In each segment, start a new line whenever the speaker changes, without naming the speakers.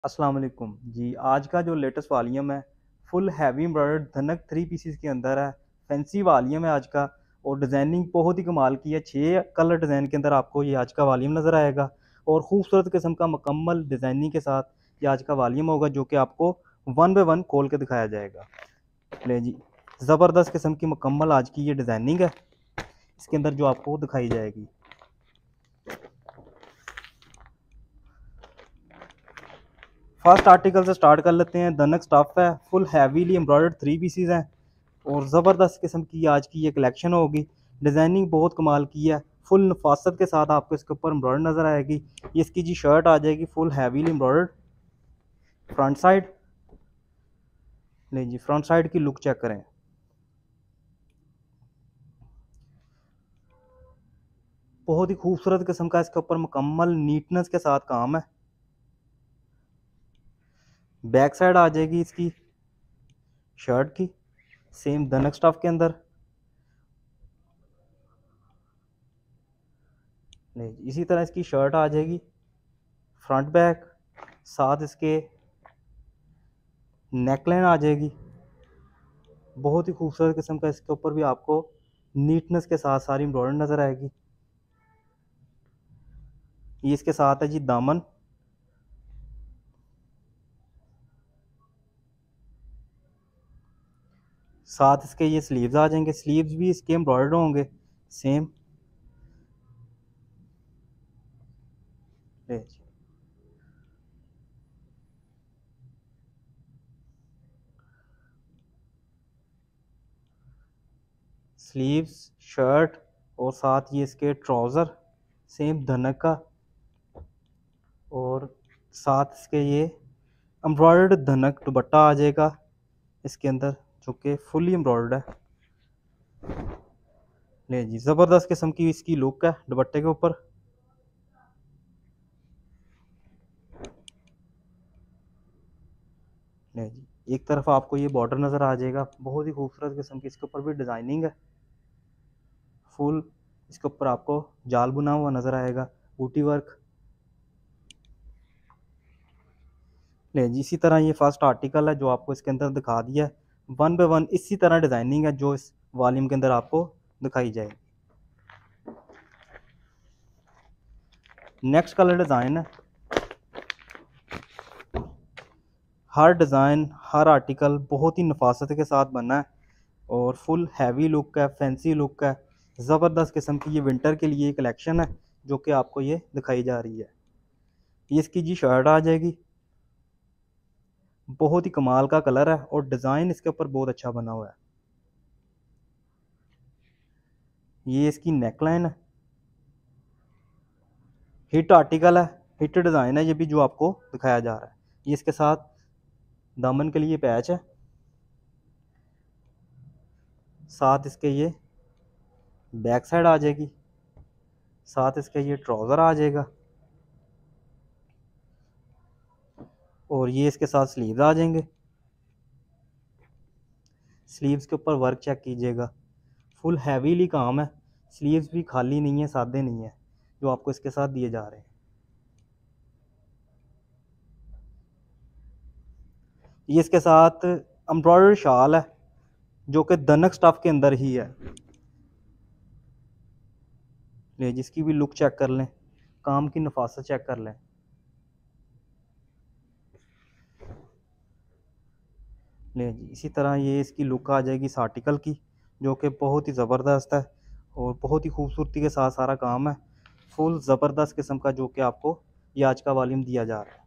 अस्सलाम वालेकुम जी। आज का जो लेटेस्ट वॉल्यूम है full heavy embroidered Dhanak 3 pieces के अंदर है। फैंसी वॉल्यूम है आज का और डिज़ाइनिंग बहुत ही कमाल की है। 6 कलर डिज़ाइन के अंदर आपको ये आज का वॉल्यूम नज़र आएगा और खूबसूरत किस्म का मुकम्मल डिज़ाइनिंग के साथ ये आज का वॉल्यूम होगा, जो कि आपको वन बाय वन खोल के दिखाया जाएगा। ले जी, ज़बरदस्त किस्म की मुकम्मल आज की ये डिज़ाइनिंग है, इसके अंदर जो आपको दिखाई जाएगी। फर्स्ट आर्टिकल से स्टार्ट कर लेते हैं। धनक स्टफ है, फुल हैवीली एम्ब्रॉयडर्ड 3 पीसेस हैं और ज़बरदस्त किस्म की आज की ये कलेक्शन होगी। डिज़ाइनिंग बहुत कमाल की है, फुल नफासत के साथ आपको इसके ऊपर एम्ब्रॉयडर नज़र आएगी। ये इसकी जी शर्ट आ जाएगी full heavily embroidered. Front side नहीं जी, फ्रंट साइड की लुक चेक करें। बहुत ही खूबसूरत किस्म का इसके ऊपर मुकम्मल नीटनेस के साथ काम है। बैक साइड आ जाएगी इसकी शर्ट की, सेम धनक स्टफ के अंदर। नहीं, इसी तरह इसकी शर्ट आ जाएगी फ्रंट बैक, साथ इसके नेकलाइन आ जाएगी। बहुत ही खूबसूरत किस्म का इसके ऊपर भी आपको नीटनेस के साथ सारी एम्ब्रॉयडरी नज़र आएगी। ये इसके साथ है जी दामन। साथ इसके ये स्लीव्स आ जाएंगे, स्लीव्स भी इसके एम्ब्रॉयडर्ड होंगे सेम। स्लीव्स, शर्ट और साथ ये इसके ट्राउज़र सेम धनक का, और साथ इसके ये एम्ब्रॉयडर्ड धनक दुपट्टा आ जाएगा इसके अंदर, जो कि फुली एम्ब्रॉयडर्ड है। ले जी, ज़बरदस्त किस्म की इसकी लुक है दुपट्टे के ऊपर। ले जी, एक तरफ आपको ये बॉर्डर नज़र आ जाएगा, बहुत ही खूबसूरत किस्म की इसके ऊपर भी डिज़ाइनिंग है। फुल इसके ऊपर आपको जाल बुना हुआ नज़र आएगा, बूटी वर्क। ले जी, इसी तरह ये फर्स्ट आर्टिकल है जो आपको इसके अंदर दिखा दिया है। वन बाय वन इसी तरह डिज़ाइनिंग है जो इस वॉल्यूम के अंदर आपको दिखाई जाएगी। नेक्स्ट कलर डिज़ाइन है। हर डिज़ाइन, हर आर्टिकल बहुत ही नफासत के साथ बना है और फुल हैवी लुक है, फैंसी लुक है। ज़बरदस्त किस्म की ये विंटर के लिए कलेक्शन है जो कि आपको ये दिखाई जा रही है। ये इसकी जी शर्ट आ जाएगी, बहुत ही कमाल का कलर है और डिज़ाइन इसके ऊपर बहुत अच्छा बना हुआ है। ये इसकी नेकलाइन है, हिट आर्टिकल है, हिट डिज़ाइन है ये भी जो आपको दिखाया जा रहा है। ये इसके साथ दामन के लिए पैच है, साथ इसके ये बैक साइड आ जाएगी, साथ इसके ये ट्राउज़र आ जाएगा और ये इसके साथ स्लीव्स आ जाएंगे। स्लीव्स के ऊपर वर्क चेक कीजिएगा, फुल हैवीली काम है। स्लीव्स भी खाली नहीं है, सादे नहीं है, जो आपको इसके साथ दिए जा रहे हैं। ये इसके साथ एम्ब्रॉयडर्ड शाल है जो कि धनक स्टफ के अंदर ही है। ले, जिसकी भी लुक चेक कर लें, काम की नफासत चेक कर लें। ले जी, इसी तरह ये इसकी लुक आ जाएगी इस आर्टिकल की, जो कि बहुत ही ज़बरदस्त है और बहुत ही खूबसूरती के साथ सारा काम है। फुल ज़बरदस्त किस्म का जो कि आपको ये आज का वॉल्यूम दिया जा रहा है।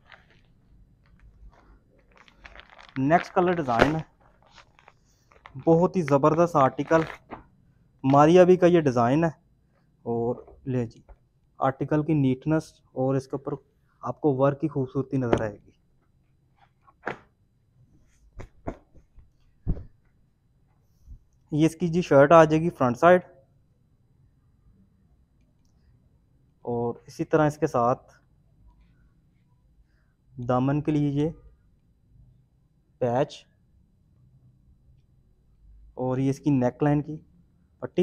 नेक्स्ट कलर डिज़ाइन है, बहुत ही ज़बरदस्त आर्टिकल, मारिया भी का ये डिज़ाइन है। और ले जी, आर्टिकल की नीटनेस और इसके ऊपर आपको वर्क की खूबसूरती नज़र आएगी। ये इसकी जी शर्ट आ जाएगी फ्रंट साइड और इसी तरह इसके साथ दामन के लिए ये पैच और ये इसकी नेक लाइन की पट्टी।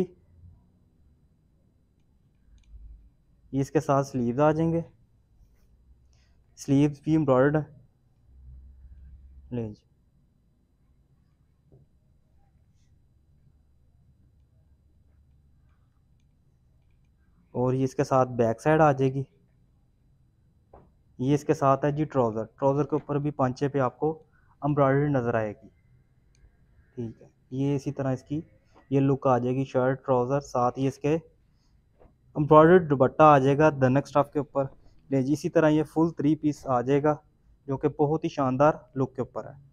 ये इसके साथ स्लीव्स आ जाएंगे, स्लीव्स भी एम्ब्रॉयडर्ड है। ले जी, और ये इसके साथ बैक साइड आ जाएगी। ये इसके साथ है जी ट्राउज़र। ट्राउज़र के ऊपर भी पांचे पे आपको एम्ब्रॉयडरी नज़र आएगी। ठीक है, ये इसी तरह इसकी ये लुक आ जाएगी, शर्ट ट्राउज़र, साथ ही इसके एम्ब्रॉयडर्ड दुपट्टा आ जाएगा धनक स्टफ के ऊपर। ले जी, इसी तरह ये फुल 3 पीस आ जाएगा जो कि बहुत ही शानदार लुक के ऊपर है।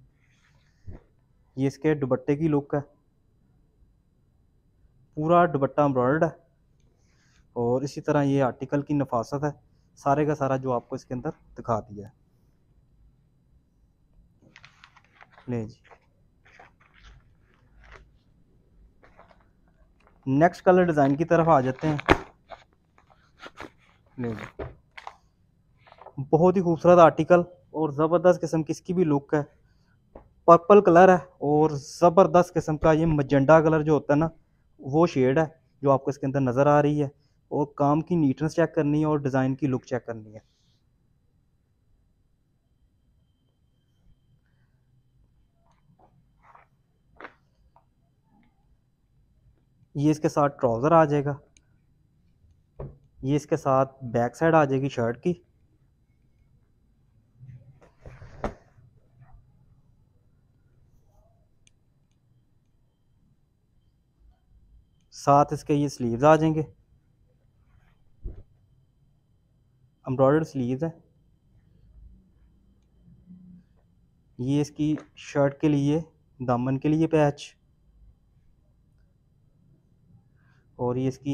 ये इसके दुपट्टे की लुक है, पूरा दुपट्टा एम्ब्रॉयडर्ड है। और इसी तरह ये आर्टिकल की नफासत है, सारे का सारा जो आपको इसके अंदर दिखा दिया है। ले जी, नेक्स्ट कलर डिज़ाइन की तरफ आ जाते हैं। ले जी, बहुत ही खूबसूरत आर्टिकल और ज़बरदस्त किस्म की इसकी भी लुक है। पर्पल कलर है और ज़बरदस्त किस्म का ये मजेंडा कलर जो होता है ना, वो शेड है जो आपको इसके अंदर नज़र आ रही है। और काम की नीटनेस चेक करनी है और डिज़ाइन की लुक चेक करनी है। ये इसके साथ ट्राउज़र आ जाएगा। ये इसके साथ बैक साइड आ जाएगी शर्ट की। साथ इसके ये स्लीव्स आ जाएंगे, एम्ब्रॉयडर्ड स्लीव्स है। ये इसकी शर्ट के लिए दामन के लिए पैच, और ये इसकी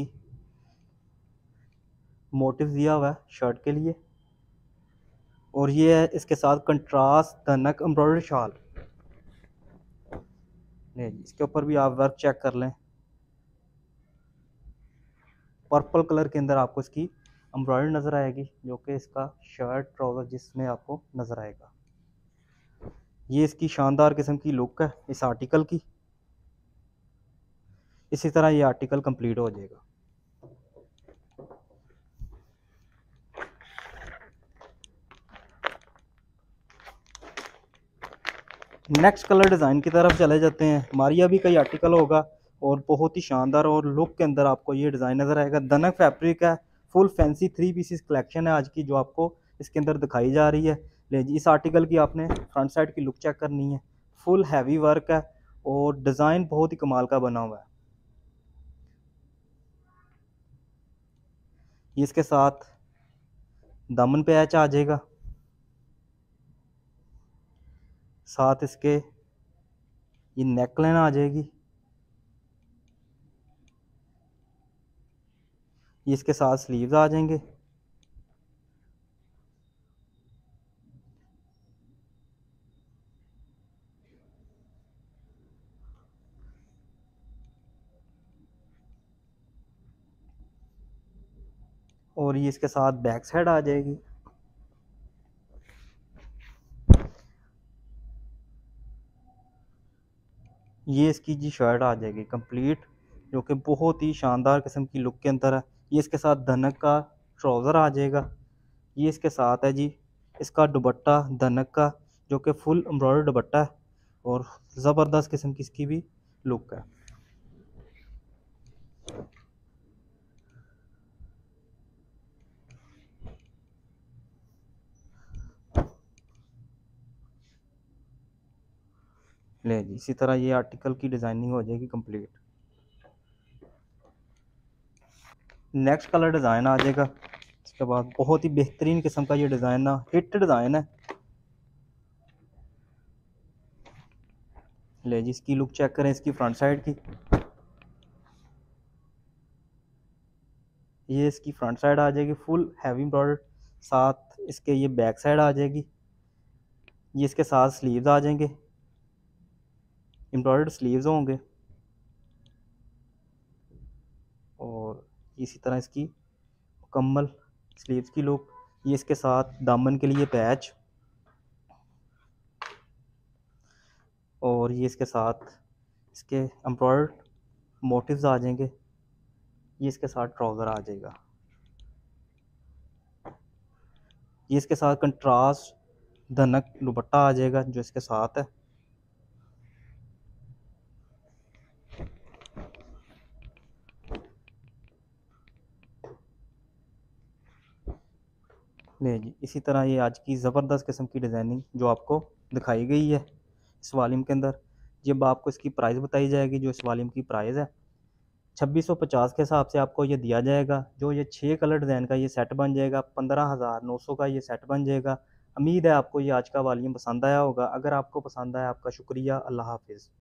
मोटिव दिया हुआ है शर्ट के लिए। और ये है इसके साथ कंट्रास्ट धनक एम्ब्रॉयडर्ड शाल। नहीं, इसके ऊपर भी आप वर्क चेक कर लें। पर्पल कलर के अंदर आपको इसकी एम्ब्रॉयडरी नज़र आएगी जो कि इसका शर्ट ट्राउज़र जिसमें आपको नज़र आएगा। ये इसकी शानदार किस्म की लुक है इस आर्टिकल की। इसी तरह ये आर्टिकल कंप्लीट हो जाएगा। नेक्स्ट कलर डिज़ाइन की तरफ चले जाते हैं। हमारी अभी कई आर्टिकल होगा और बहुत ही शानदार और लुक के अंदर आपको ये डिज़ाइन नज़र आएगा। धनक फैब्रिक है, फुल फैंसी 3 पीसेस कलेक्शन है आज की जो आपको इसके अंदर दिखाई जा रही है। ले जी, इस आर्टिकल की आपने फ्रंट साइड की लुक चेक करनी है। फुल हैवी वर्क है और डिज़ाइन बहुत ही कमाल का बना हुआ है। ये इसके साथ दामन पैच आ जाएगा, साथ इसके ये नेकलाइन आ जाएगी। ये इसके साथ स्लीव्स आ जाएंगे। और ये इसके साथ बैक साइड आ जाएगी। ये इसकी जी शर्ट आ जाएगी कंप्लीट जो कि बहुत ही शानदार किस्म की लुक के अंदर है। ये इसके साथ धनक का ट्राउज़र आ जाएगा। ये इसके साथ है जी इसका दुपट्टा धनक का जो कि फुल एम्ब्रॉयडर्ड दुपट्टा है और ज़बरदस्त किस्म की इसकी भी लुक है। ले जी, इसी तरह ये आर्टिकल की डिज़ाइनिंग हो जाएगी कंप्लीट। नेक्स्ट कलर डिज़ाइन आ जाएगा। इसके बाद बहुत ही बेहतरीन किस्म का ये डिज़ाइन ना हिट डिज़ाइन है। ले जी, इसकी लुक चेक करें इसकी फ्रंट साइड की। ये इसकी फ्रंट साइड आ जाएगी फुल हैवी एम्ब्रॉयडर्ड, साथ इसके ये बैक साइड आ जाएगी। ये इसके साथ स्लीव्स आ जाएंगे, एम्ब्रॉयडर्ड स्लीव्स होंगे। और इसी तरह इसकी मुकम्मल स्लीव्स की लुक। ये इसके साथ दामन के लिए पैच, और ये इसके साथ इसके एम्ब्रॉयडर्ड मोटिव्स आ जाएंगे। ये इसके साथ ट्राउज़र आ जाएगा। ये इसके साथ कंट्रास्ट धनक दुपट्टा आ जाएगा जो इसके साथ है। ले जी, इसी तरह ये आज की ज़बरदस्त किस्म की डिज़ाइनिंग जो आपको दिखाई गई है इस वाल्यूम के अंदर। जब आपको इसकी प्राइस बताई जाएगी, जो इस वाल्यूम की प्राइस है 2650 के हिसाब से आपको ये दिया जाएगा। जो ये 6 कलर डिज़ाइन का ये सेट बन जाएगा, 15,900 का ये सेट बन जाएगा। उम्मीद है आपको ये आज का वॉल्यूम पसंद आया होगा। अगर आपको पसंद आया, आपका शुक्रिया। अल्लाह हाफ़िज़।